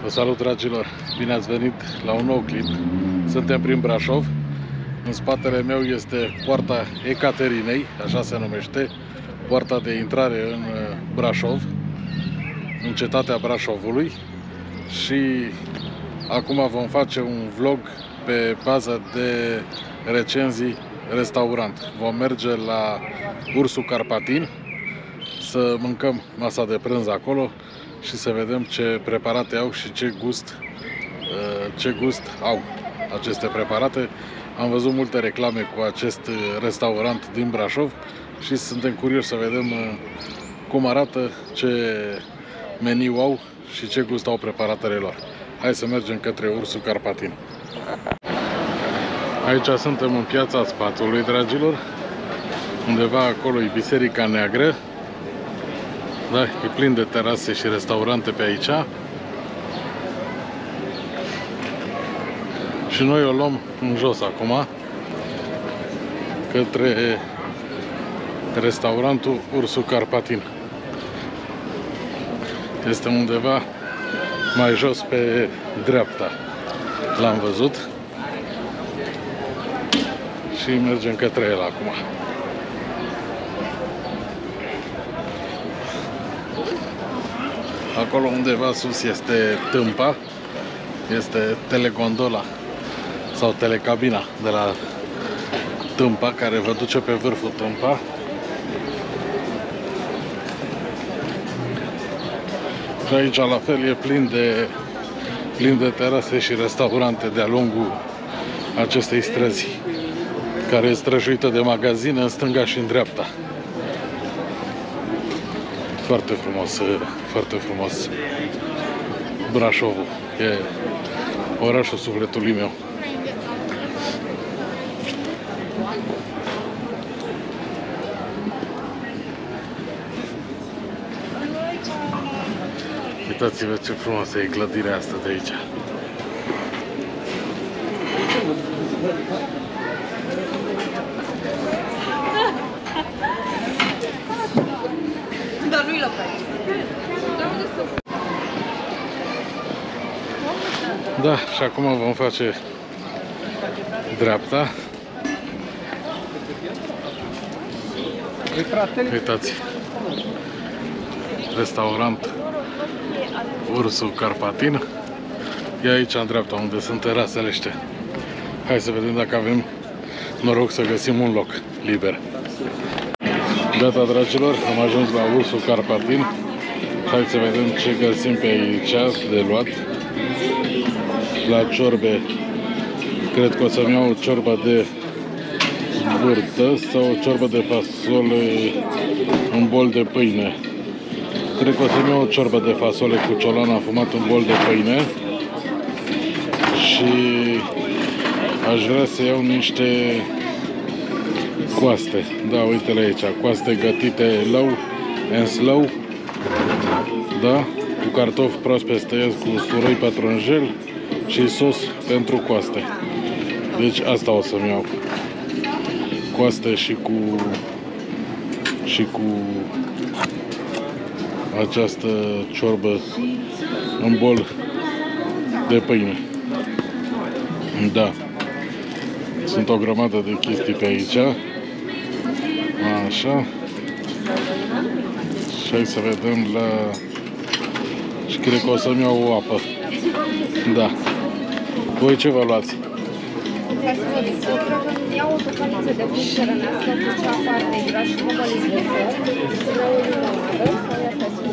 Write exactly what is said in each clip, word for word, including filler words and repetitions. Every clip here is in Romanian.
Vă salut, dragilor! Bine ați venit la un nou clip. Suntem prin Brașov. În spatele meu este poarta Ecaterinei, așa se numește, poarta de intrare în Brașov, în cetatea Brașovului. Și acum vom face un vlog pe bază de recenzii restaurant. Vom merge la Ursul Carpatin să mâncăm masa de prânz acolo și să vedem ce preparate au și ce gust, ce gust au aceste preparate. Am văzut multe reclame cu acest restaurant din Brașov și suntem curioși să vedem cum arată, ce meniu au și ce gust au preparatele lor. Hai să mergem către Ursul Carpatin. Aici suntem în Piața Sfatului, dragilor. Undeva acolo e Biserica Neagră. Da, e plin de terase și restaurante pe aici. Și noi o luăm în jos acum către restaurantul Ursul Carpatin. Este undeva mai jos pe dreapta. L-am văzut și mergem către el acum. Acolo undeva sus este tâmpa, este telegondola sau telecabina de la tâmpa, care vă duce pe vârful tâmpa. Și aici la fel e plin de, plin de terase și restaurante de-a lungul acestei străzi, care e străjuită de magazine în stânga și în dreapta. Foarte frumos, foarte frumos Brașovul. E orașul sufletului meu. Uitați-vă ce frumoasă e clădirea asta de aici. Dar nu-i loc aici. Da, și acum vom face dreapta. Uitați, restaurant Ursul Carpatin. E aici în dreapta, unde sunt terasele ăștia. Hai să vedem dacă avem noroc să găsim un loc liber. Gata, dragilor, am ajuns la Ursul Carpatin. Hai să vedem ce găsim pe aici de luat. La ciorbe, cred că o să-mi iau o ciorbă de burtă sau o ciorbă de fasole în bol de pâine. Cred că o să-mi iau o ciorbă de fasole cu ciolan afumat în bol de pâine. Și aș vrea să iau niște coaste. Da, uite-le aici, coaste gătite low and slow. Da, cu cartofi proaspeți tăiați cu usturoi pătrunjel și sos pentru coaste. Deci asta o să-mi iau. Coaste și cu și cu această ciorbă în bol de pâine. Da. Sunt o grămadă de chestii pe aici. Așa. Și hai să vedem la... Și cred că o să-mi iau o apă. Da. Voi ce vă luați? Iau o tocăniță de pui țărănească cu cea foarte gras și mămăliți de săr. Să iau o limonadă sau iată să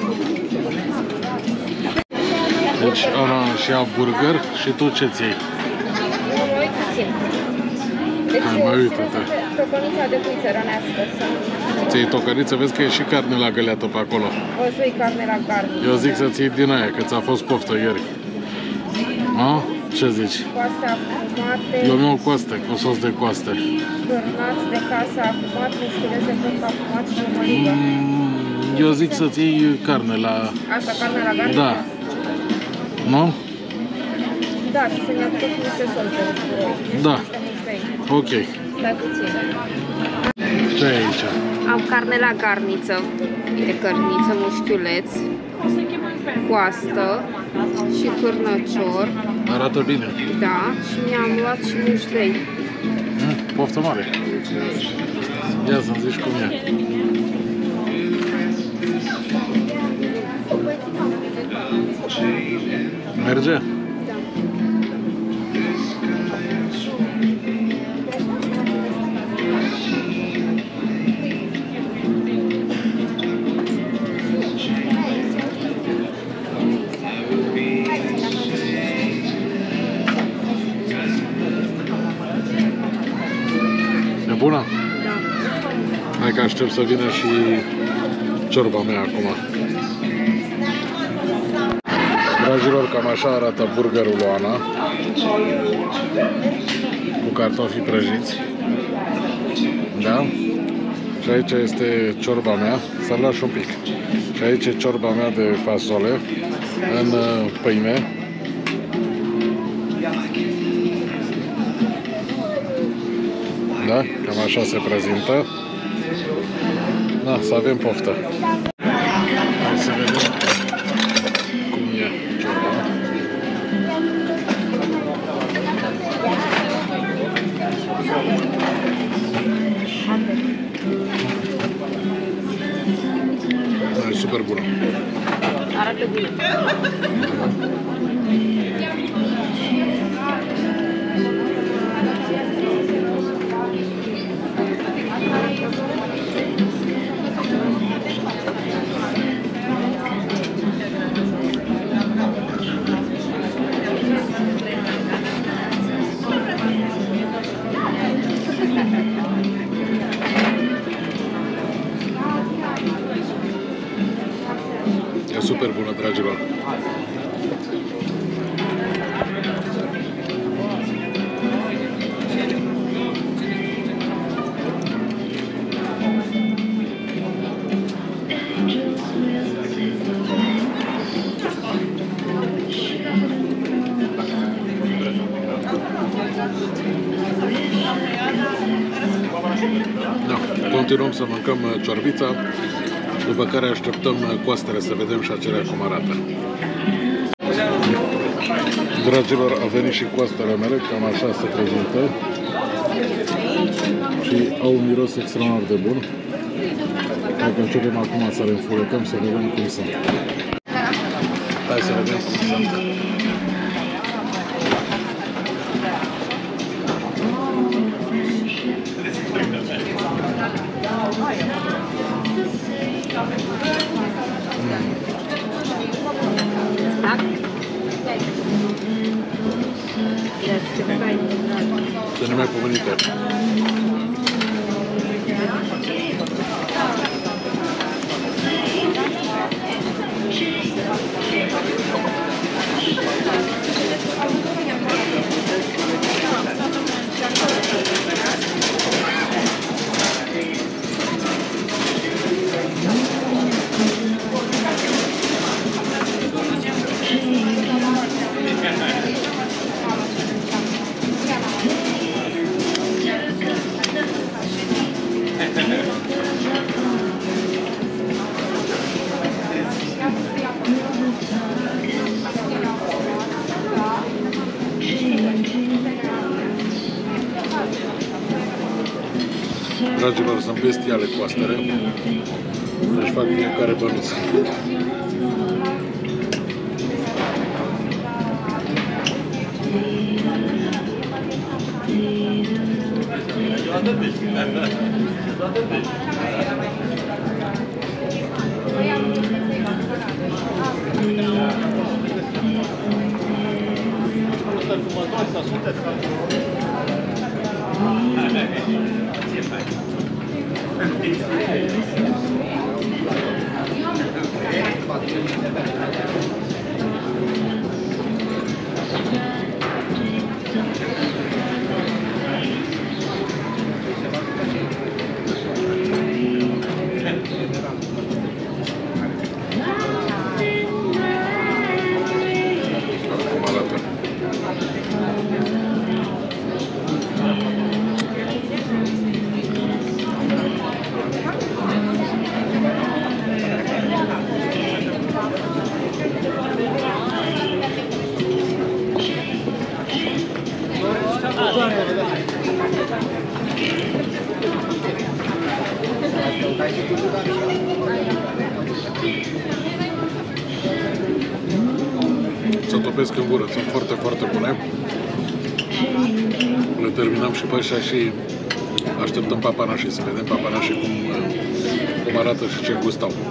iau. Deci Ana și ia burger și tu ce-ți iei? Eu mă uit puțin. Deci hai, mai uită-te. Tocănița de pui țărănească. Ți iei tocăniță? Vezi că e și carne la găleată pe acolo. O să iei carne la carne. Eu zic să-ți iei din aia, că ți-a fost poftă ieri. A? Ce zici? Coaste afumate. Eu mi-au coaste, cu sos de coaste. Cârnați de casă afumat, mușchiuleț de pământ afumat și mămăligă. Mm, eu zic să-ți iei carne la... Asta, carne la carne? Da. Nu? Da, și să-mi aducă și niște sos de usturoi. Da. Ok. Stai puțin. Ce e aici? Am carne la garniță. Uite, cărniță, mușchiuleț. coastă și cârnăcior. Arată bine. Da, și mi-am luat și mușlei. Mm, poftă mare. Ia să-mi zici cum e. Merge? Da. E bună? Da. Hai că aștept să vină și ciorba mea acum. Dragilor, cam așa arată burgerul lui Ana, cu cartofi prăjiți. Da? Și aici este ciorba mea, să lași un pic. Și aici e ciorba mea de fasole în pâine. Da? Cam așa se prezintă. Da, să avem poftă. Hai să vedem cum e ciorba. Da, e super bună. Arată bine. E super bună, dragilor. Da, continuăm să mâncăm ciorbița, după care așteptăm coastele să vedem și acelea cum arată. Dragilor, au venit și coastele mele, cam așa se prezintă. Și au un miros extraordinar de bun. Dacă începem acum să le înfuletăm, să vedem cum sunt. Hai să vedem cum sunt. Să nu mai pomenite. Dragilor, sunt bestiale coastele, deci fac fiecare bănuț. să topesc în gură, sunt foarte, foarte bune. Le terminăm și pe ăștia și așteptăm papanașii, să vedem papanașii cum, cum arată și ce gust au.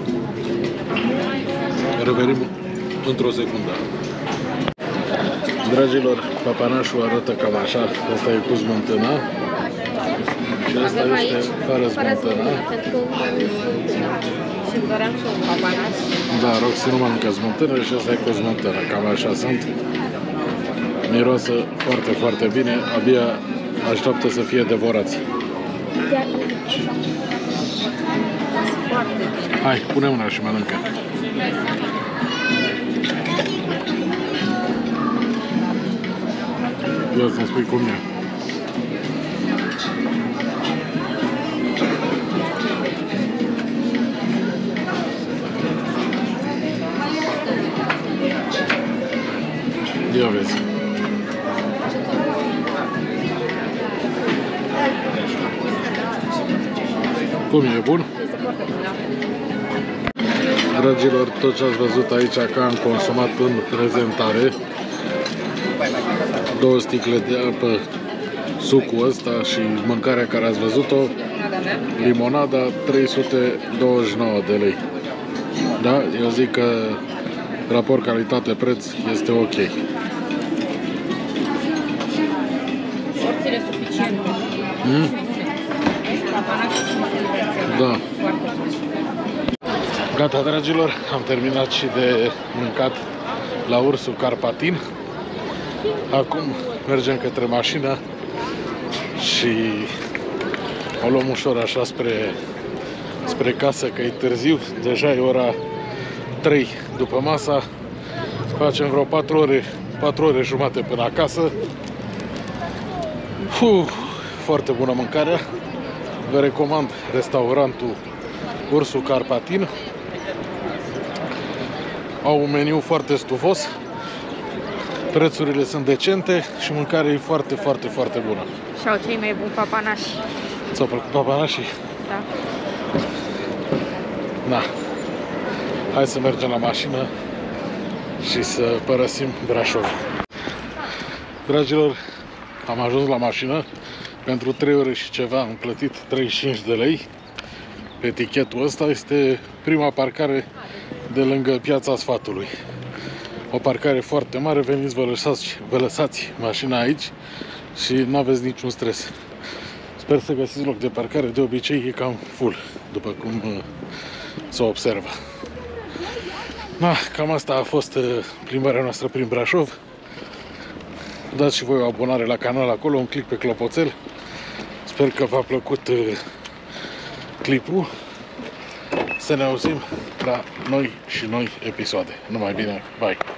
Revenim într-o secundă. Dragilor, papanașul arată cam așa. Asta e cu smântână. Și asta Avem este aici fără fără smântână. smântână, pentru că nu mănânc smântână. Și îmi doream și un papanaș. Da, Roxy nu mănâncă smântână și asta e cu smântână. Cam așa sunt. Miroasă foarte, foarte bine. Abia așteaptă să fie devorați. Foarte bine. Hai, pune mâna și mănâncă. Ia să-mi spui cum e. Ia vezi. Cum e, bun? Este foarte bun, da. Dragilor, tot ce ați văzut aici că am consumat în prezentare, două sticle de apă, sucul ăsta și mâncarea care ați văzut-o, Limonada mea. limonada, trei sute douăzeci și nouă de lei. Da? Eu zic că raport calitate-preț este ok. Porțiile suficiente. Mm? Papanașii sunt senzaționali. Da. Foarte bun. Gata, dragilor, am terminat și de mâncat la Ursul Carpatin. Acum mergem către mașină și o luăm ușor așa spre, spre casă, că e târziu. Deja e ora trei după masa. Facem vreo patru ore, patru ore jumate până acasă. Uf, foarte bună mâncarea. Vă recomand restaurantul Ursul Carpatin. Au un meniu foarte stufos, prețurile sunt decente și mâncarea e foarte, foarte, foarte bună. Și au cei mai buni papanași. Ți-au plăcut papanașii? Da. Na. Hai să mergem la mașină și să părăsim Brașov. Dragilor, am ajuns la mașină. Pentru trei ore și ceva am plătit treizeci și cinci de lei. Pe etichetul ăsta este prima parcare de lângă Piața Sfatului. O parcare foarte mare, veniți, vă lăsați, vă lăsați mașina aici și nu aveți niciun stres. Sper să găsiți loc de parcare, de obicei e cam full, după cum uh, se observă. Na, cam asta a fost uh, plimbarea noastră prin Brașov. Dați și voi o abonare la canal acolo, un click pe clopoțel. Sper că v-a plăcut uh, clipul. Să ne auzim la noi și noi episoade. Numai bine, bye!